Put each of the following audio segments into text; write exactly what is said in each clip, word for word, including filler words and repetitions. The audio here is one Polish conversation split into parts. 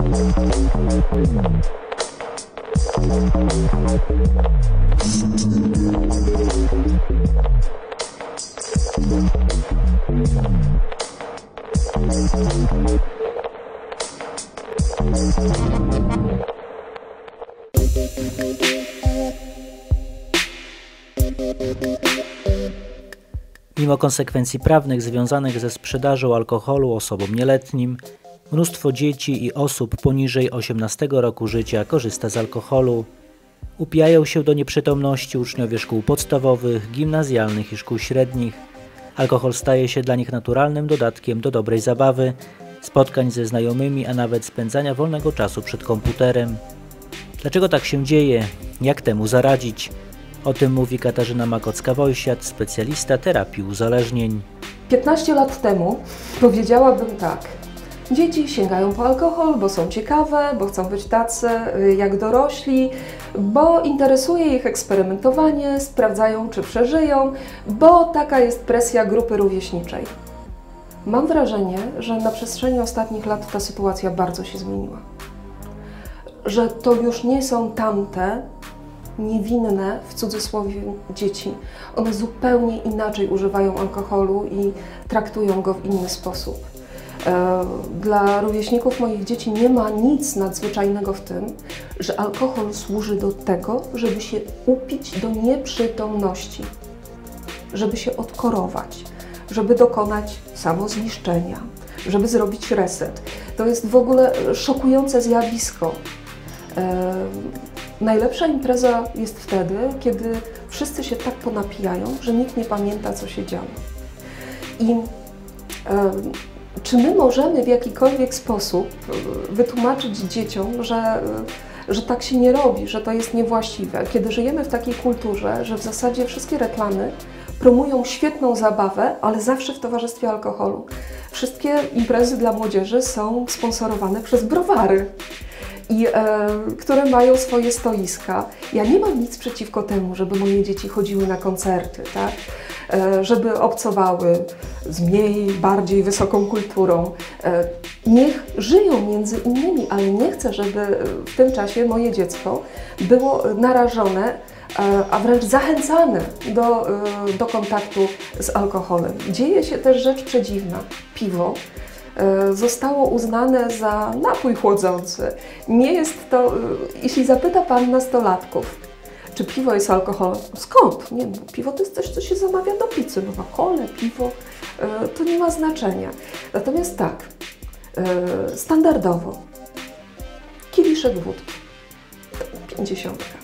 Mimo konsekwencji prawnych związanych ze sprzedażą alkoholu osobom nieletnim, mnóstwo dzieci i osób poniżej osiemnastego roku życia korzysta z alkoholu. Upijają się do nieprzytomności uczniowie szkół podstawowych, gimnazjalnych i szkół średnich. Alkohol staje się dla nich naturalnym dodatkiem do dobrej zabawy, spotkań ze znajomymi, a nawet spędzania wolnego czasu przed komputerem. Dlaczego tak się dzieje? Jak temu zaradzić? O tym mówi Katarzyna Makocka-Wojsiat, specjalista terapii uzależnień. piętnaście lat temu powiedziałabym tak. Dzieci sięgają po alkohol, bo są ciekawe, bo chcą być tacy jak dorośli, bo interesuje ich eksperymentowanie, sprawdzają, czy przeżyją, bo taka jest presja grupy rówieśniczej. Mam wrażenie, że na przestrzeni ostatnich lat ta sytuacja bardzo się zmieniła. Że to już nie są tamte niewinne, w cudzysłowie, dzieci. One zupełnie inaczej używają alkoholu i traktują go w inny sposób. Dla rówieśników moich dzieci nie ma nic nadzwyczajnego w tym, że alkohol służy do tego, żeby się upić do nieprzytomności, żeby się odkorować, żeby dokonać samozniszczenia, żeby zrobić reset. To jest w ogóle szokujące zjawisko. Najlepsza impreza jest wtedy, kiedy wszyscy się tak ponapijają, że nikt nie pamięta, co się działo. I e, czy my możemy w jakikolwiek sposób wytłumaczyć dzieciom, że, że tak się nie robi, że to jest niewłaściwe, kiedy żyjemy w takiej kulturze, że w zasadzie wszystkie reklamy promują świetną zabawę, ale zawsze w towarzystwie alkoholu. Wszystkie imprezy dla młodzieży są sponsorowane przez browary, i, e, które mają swoje stoiska. Ja nie mam nic przeciwko temu, żeby moje dzieci chodziły na koncerty, tak? E, żeby obcowały z mniej, bardziej wysoką kulturą. E, niech żyją między innymi, ale nie chcę, żeby w tym czasie moje dziecko było narażone, e, a wręcz zachęcane do, e, do kontaktu z alkoholem. Dzieje się też rzecz przedziwna. Piwo zostało uznane za napój chłodzący. Nie jest to, jeśli zapyta Pan nastolatków, czy piwo jest alkoholem, skąd? Nie, bo piwo to jest coś, co się zamawia do pizzy, no na kole, piwo, to nie ma znaczenia. Natomiast tak, standardowo, kieliszek wódki, pięćdziesiątka,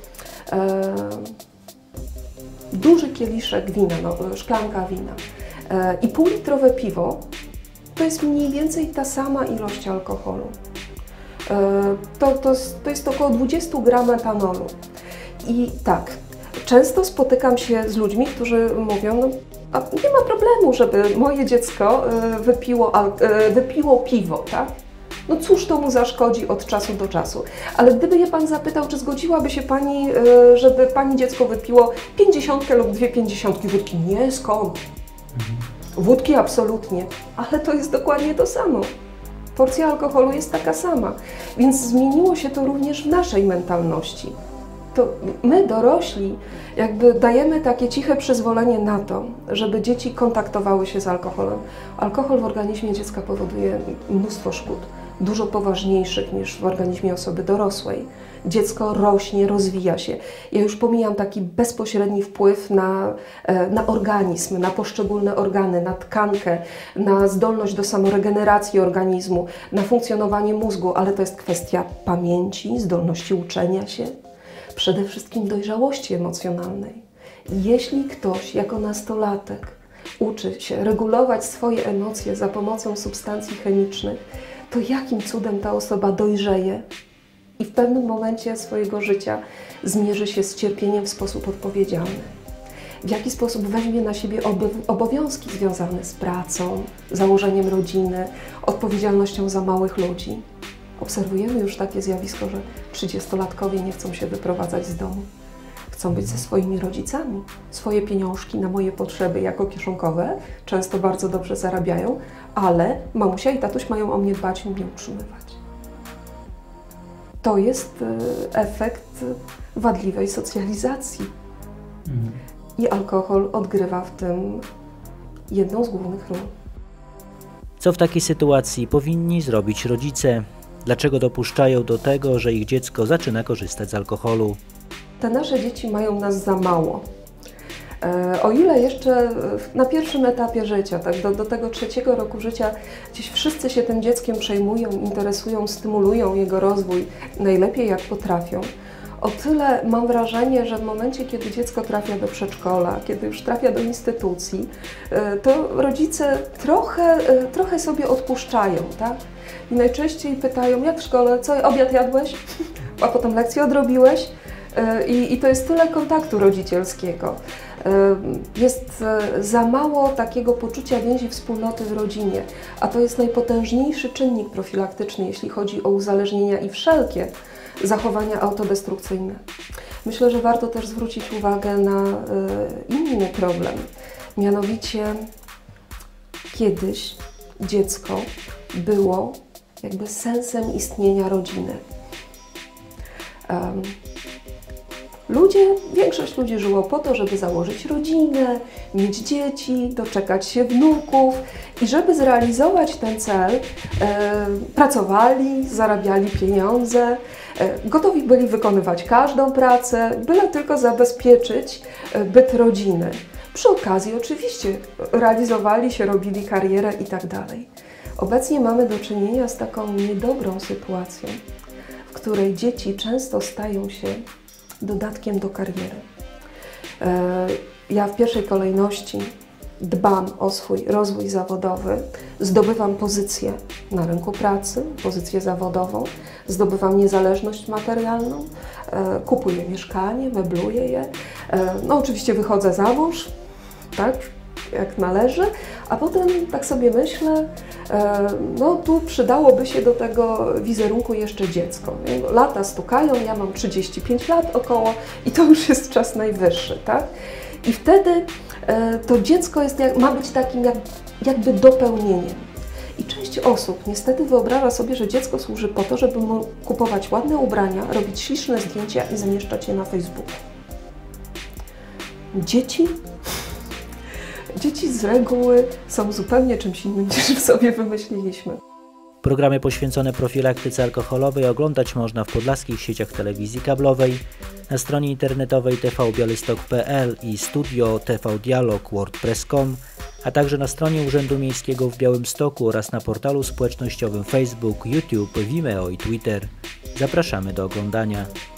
duży kieliszek wina, no, szklanka wina i półlitrowe piwo, to jest mniej więcej ta sama ilość alkoholu. To, to, to jest około dwadzieścia gramów etanolu. I tak, często spotykam się z ludźmi, którzy mówią, no, a nie ma problemu, żeby moje dziecko wypiło, wypiło piwo, tak? No cóż to mu zaszkodzi od czasu do czasu. Ale gdyby je Pan zapytał, czy zgodziłaby się Pani, żeby Pani dziecko wypiło pięćdziesiątkę lub dwie pięćdziesiątki wódki? Nie, skąd? Wódki absolutnie, ale to jest dokładnie to samo. Porcja alkoholu jest taka sama, więc zmieniło się to również w naszej mentalności. To my, dorośli, jakby dajemy takie ciche przyzwolenie na to, żeby dzieci kontaktowały się z alkoholem. Alkohol w organizmie dziecka powoduje mnóstwo szkód, dużo poważniejszych niż w organizmie osoby dorosłej. Dziecko rośnie, rozwija się. Ja już pomijam taki bezpośredni wpływ na, na organizm, na poszczególne organy, na tkankę, na zdolność do samoregeneracji organizmu, na funkcjonowanie mózgu, ale to jest kwestia pamięci, zdolności uczenia się, przede wszystkim dojrzałości emocjonalnej. Jeśli ktoś jako nastolatek uczy się regulować swoje emocje za pomocą substancji chemicznych, to jakim cudem ta osoba dojrzeje i w pewnym momencie swojego życia zmierzy się z cierpieniem w sposób odpowiedzialny. W jaki sposób weźmie na siebie obowiązki związane z pracą, założeniem rodziny, odpowiedzialnością za małych ludzi. Obserwujemy już takie zjawisko, że trzydziestolatkowie nie chcą się wyprowadzać z domu. Chcą być ze swoimi rodzicami. Swoje pieniążki na moje potrzeby jako kieszonkowe często bardzo dobrze zarabiają, ale mamusia i tatuś mają o mnie dbać i mnie utrzymywać. to jest efekt wadliwej socjalizacji. Mhm. I alkohol odgrywa w tym jedną z głównych ról. Co w takiej sytuacji powinni zrobić rodzice? Dlaczego dopuszczają do tego, że ich dziecko zaczyna korzystać z alkoholu? Te nasze dzieci mają nas za mało. O ile jeszcze na pierwszym etapie życia, tak, do, do tego trzeciego roku życia, gdzieś wszyscy się tym dzieckiem przejmują, interesują, stymulują jego rozwój najlepiej jak potrafią, o tyle mam wrażenie, że w momencie, kiedy dziecko trafia do przedszkola, kiedy już trafia do instytucji, to rodzice trochę, trochę sobie odpuszczają, tak? I najczęściej pytają, jak w szkole, co, obiad jadłeś? A potem lekcję odrobiłeś? I, I to jest tyle kontaktu rodzicielskiego. Jest za mało takiego poczucia więzi wspólnoty w rodzinie, a to jest najpotężniejszy czynnik profilaktyczny, jeśli chodzi o uzależnienia i wszelkie zachowania autodestrukcyjne. Myślę, że warto też zwrócić uwagę na inny problem. Mianowicie kiedyś dziecko było jakby sensem istnienia rodziny. Um, Ludzie, większość ludzi żyło po to, żeby założyć rodzinę, mieć dzieci, doczekać się wnuków i żeby zrealizować ten cel, e, pracowali, zarabiali pieniądze, e, gotowi byli wykonywać każdą pracę, byle tylko zabezpieczyć e, byt rodziny. Przy okazji oczywiście realizowali się, robili karierę i tak dalej. Obecnie mamy do czynienia z taką niedobrą sytuacją, w której dzieci często stają się dodatkiem do kariery. Ja w pierwszej kolejności dbam o swój rozwój zawodowy, zdobywam pozycję na rynku pracy, pozycję zawodową, zdobywam niezależność materialną, kupuję mieszkanie, mebluję je, no oczywiście wychodzę za mąż, tak, jak należy, a potem tak sobie myślę, no tu przydałoby się do tego wizerunku jeszcze dziecko. Lata stukają, ja mam trzydzieści pięć lat około i to już jest czas najwyższy, tak? I wtedy to dziecko jest, ma być takim jak, jakby dopełnieniem. I część osób niestety wyobraża sobie, że dziecko służy po to, żeby mu kupować ładne ubrania, robić śliczne zdjęcia i zamieszczać je na Facebooku. Dzieci Dzieci z reguły są zupełnie czymś innym, niż sobie wymyśliliśmy. Programy poświęcone profilaktyce alkoholowej oglądać można w podlaskich sieciach telewizji kablowej, na stronie internetowej t v białystok kropka p l i studio t v dialog wordpress kropka com, a także na stronie Urzędu Miejskiego w Białymstoku oraz na portalu społecznościowym Facebook, YouTube, Vimeo i Twitter. Zapraszamy do oglądania.